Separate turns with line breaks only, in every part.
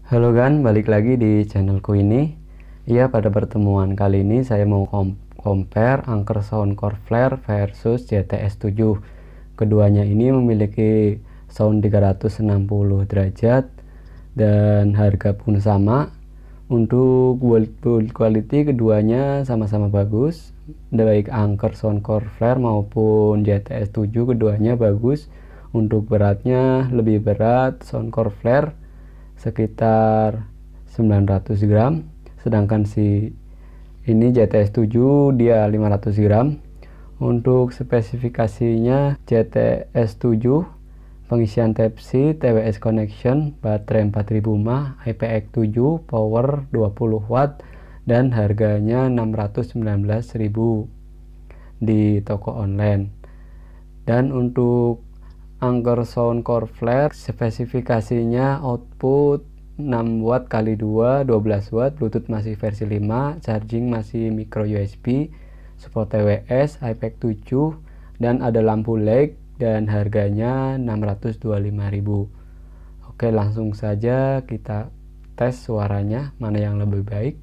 Halo gan, balik lagi di channelku ini. Iya, pada pertemuan kali ini saya mau compare Anker Sound Core Flare versus JTS 7. Keduanya ini memiliki sound 360 derajat dan harga pun sama. Untuk build quality keduanya sama-sama bagus. Baik Anker Sound Core Flare maupun JTS 7 keduanya bagus. Untuk beratnya lebih berat Sound Core Flare sekitar 900 gram, sedangkan si ini JTS 7 dia 500 gram. Untuk spesifikasinya JTS 7 pengisian Type-C, TWS connection, baterai 4000 mAh, IPX7, power 20 watt, dan harganya 619.000 di toko online. Dan untuk Anker Sound Core Flare spesifikasinya output 6 watt kali 2 12 watt, Bluetooth masih versi 5, charging masih micro USB, support TWS, IPX7, dan ada lampu LED, dan harganya 625.000. Oke, langsung saja kita tes suaranya mana yang lebih baik.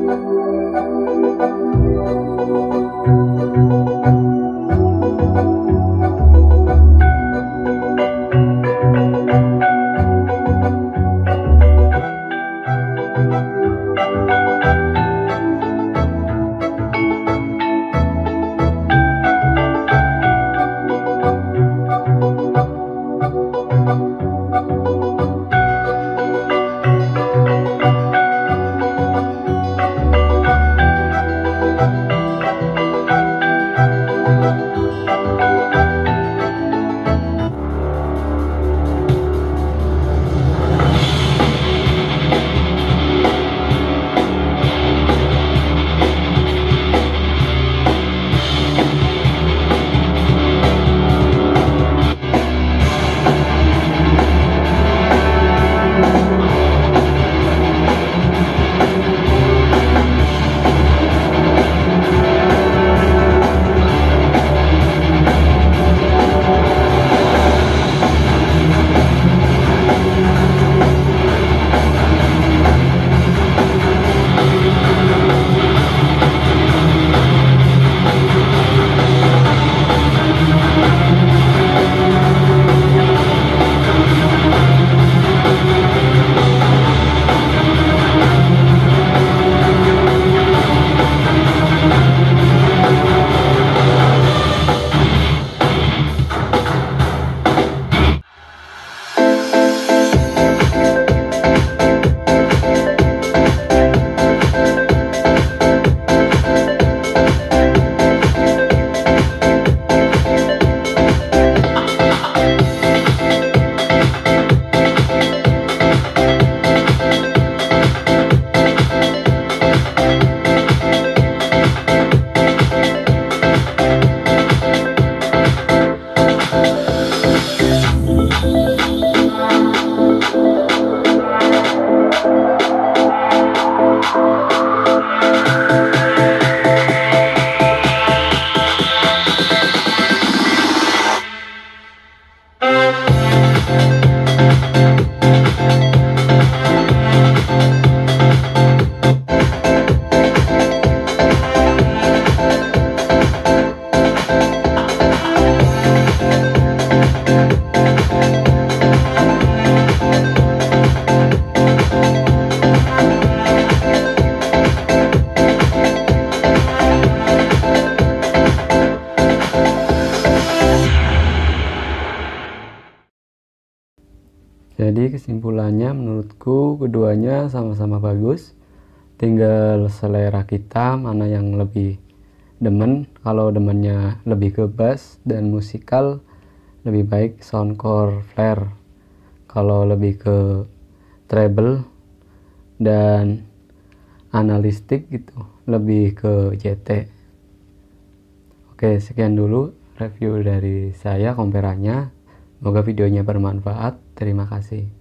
Jadi kesimpulannya menurutku keduanya sama-sama bagus, tinggal selera kita mana yang lebih demen. Kalau demennya lebih ke bass dan musikal, lebih baik Soundcore Flare. Kalau lebih ke treble dan analistik gitu, lebih ke JT. Oke, sekian dulu review dari saya komperannya. Semoga videonya bermanfaat. Terima kasih.